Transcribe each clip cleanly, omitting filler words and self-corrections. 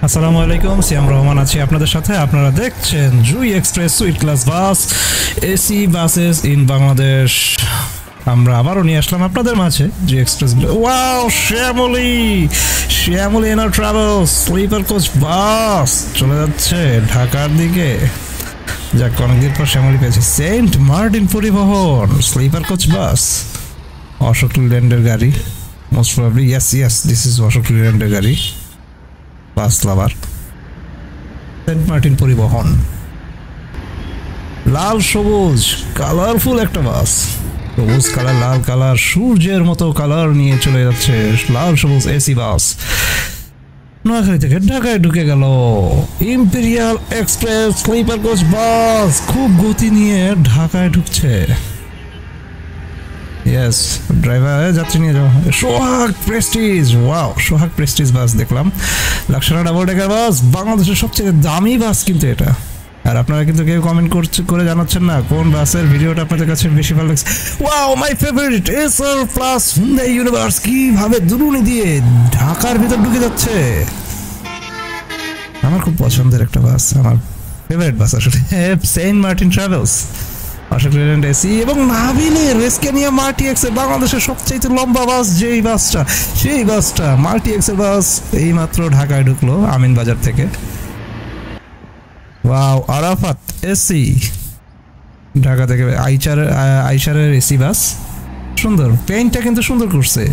আসসালামু আলাইকুম, সিয়াম রহমান আছি আপনাদের সাথে। আপনারা দেখছেন Jui express suite class bus, AC buses in Bangladesh. আমরা আবারও নিয়ে আসলাম আপনাদের মাঝে জুই এক্সপ্রেস। ওয়াও, শ্যামলী এনার ট্রাভেলস স্লিপার কোচ বাস চলে যাচ্ছে ঢাকার দিকে। যাক, অনেকদিন পর শ্যামলী পেয়েছে। সেন্ট মার্টিন পরিবহন স্লিপার কোচ বাস, অশোক লিল্যান্ডের গাড়ি most probably. Yes, this is Ashok লিল্যান্ডের গাড়ি। বাস লাভার, সেন্ট মার্টিন পরিবহন। লাল সবুজ কালারফুল একটা বাস, সবুজ কালার, লাল কালার, সূর্যের মতো কালার নিয়ে চলে যাচ্ছে লাল সবুজ এসি বাস। নোয়াখালী থেকে ঢাকায় ঢুকে গেল imperial express sleeper coach bus, খুব গতি নিয়ে ঢাকায় ঢুকছে। ইয়েস, ড্রাইভার যাত্রী নিয়ে যাও। Sohag prestige, wow, Sohag prestige bus দেখলাম। লাক্সারি ডাবল ডেকার বাস, বাংলাদেশের সবচেয়ে দামি বাস কিন্তু এটা। আর আপনারা কিন্তু কেউ কমেন্ট করে জানাচ্ছেন না কোন বাসের ভিডিওটা আপনাদের কাছে বেশি ভালো লাগছে। Wow, my favourite SR plus Hyundai Universe কিভাবে দুরুনি দিয়ে ঢাকার ভিতর ঢুকে যাচ্ছে। আমার খুব পছন্দের একটা বাস, আমার ফেভারিট বাস আসলে। Saint Martin travels, Ashok Leyland AC এবং নাভিলের স্ক্যানিয়া মাল্টি এক্স এর বাংলাদেশের সবচেয়ে লম্বা বাস, যেই বাসটা সেই বাসটা মাল্টি এক্স এর বাস এইমাত্র ঢাকায় ঢুকলো আমিন বাজার থেকে। ওয়াও, আরাফাত এসি ঢাকা থেকে আইসারের এসি বাস, সুন্দর পেইন্টটা কিন্তু সুন্দর করছে,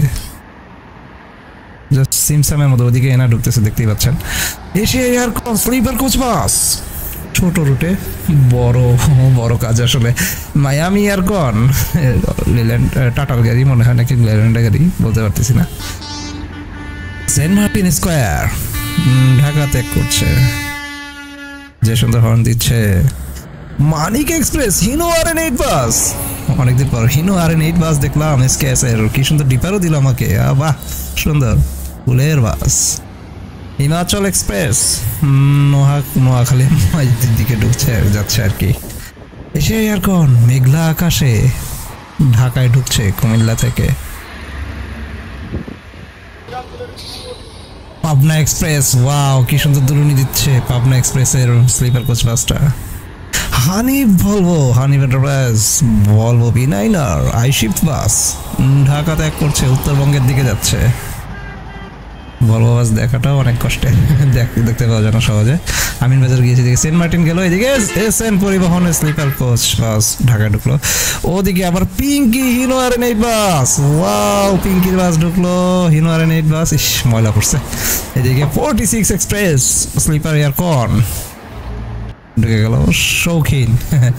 জাস্ট সিমসামের মতো। ওদিকে এনা ঢুকতেছে দেখতেই পাচ্ছেন। Asia aircon sleeper coach bus, ছোট রুটে বড় কাজ আসলে। মায়ামি এয়ারকন লিল্যান্ড টাটার গাড়ি মনে হয়, নাকি লিল্যান্ডের গাড়ি বলতে পারতেছি না। সেন্ট মার্টিন স্কোয়ার ঢাকা ত্যাগ করছে, যে সুন্দর হর্ন দিচ্ছে। মানিক এক্সপ্রেস হিনো আর8 বাস, অনেকদিন পর হিনো আর8 বাস দেখলাম। এসকেএস এর কি সুন্দর ডিপারও দিল আমাকে, বাহ সুন্দর ফুলের বাস। হিমাচল এক্সপ্রেস নোয়াখালী দিকে ঢুকছে যাচ্ছে আর কি। এসে এয়ারকন মেঘলা আকাশে ঢাকায় ঢুকছে কুমিল্লা থেকে। পাবনা এক্সপ্রেস, ওয়াও কি সুন্দর দুরুনি দিচ্ছে পাবনা এক্সপ্রেসের স্লিপার কোচ বাসটা। হানিফ এন্টারপ্রাইজ ভলভো বি9 আইশিফট বাস ঢাকা ত্যাগ করছে, উত্তরবঙ্গের দিকে যাচ্ছে। ভলভো বাস দেখাটাও অনেক কষ্টে, দেখতে পাওয়া যায় না সহজে। আমিন বাজার গিয়েছি, দিকে সেন্ট মার্টিন গেল, এদিকে এসএন পরিবহনের স্লিপার কোচ বাস ঢাকায় ঢুকলো। ওদিকে আবার পিঙ্কি হিনো আর8 বাস, ওয়াও পিঙ্কির বাস ঢুকলো, হিনো আর8 বাস, ইস ময়লা পড়ছে। এদিকে 46 এক্সপ্রেস স্লিপার এয়ারকন ঢুকে গেল। শৌখিন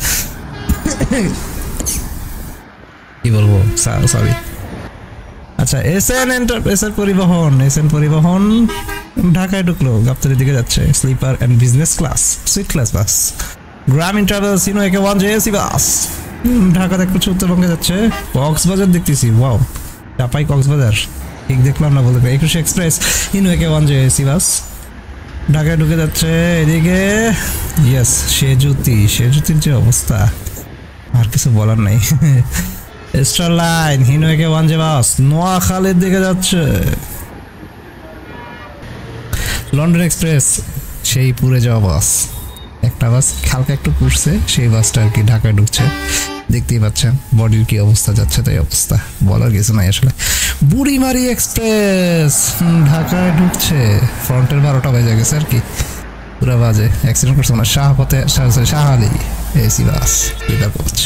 কি বলবো, সরি। আচ্ছা, এসএন পরিবহন ঢাকায় ঢুকলো, গাবতলীর দিকে যাচ্ছে sleeper and business class suite class bus. Grameen travels Hino AK1 AC bus Dhaka থেকে উত্তরবঙ্গে যাচ্ছে। কক্সবাজার দেখতেছি, ওয়াও চাপাই কক্সবাজার, ঠিক দেখলাম না বলতে। 21 এক্সপ্রেস হিনো AK1 এসি বাস ঢাকায় ঢুকে যাচ্ছে। এদিকে ইয়েস, সেজুতির যে অবস্থা আর কিছু বলার নাই। স্টার লাইন হিনো AK1 বাস নোয়াখালীর দিকে যাচ্ছে। লন্ডন এক্সপ্রেস সেই পুড়ে যাওয়া বাস, একটা বাস হালকা একটু পুড়ছে, সেই বাসটা আর কি ঢাকায় ঢুকছে, দেখতেই পাচ্ছেন বডির কি অবস্থা যাচ্ছে, তাই অবস্থা বলার কিছু নাই আসলে। বুড়িমারি এক্সপ্রেস ঢাকায় ঢুকছে, ফ্রন্টের 12টা বেজে গেছে আর কি, পুরা বাজে। অ্যাক্সিডেন্ট করছে না শাহপথে, Shah Ali AC bus sleeper coach.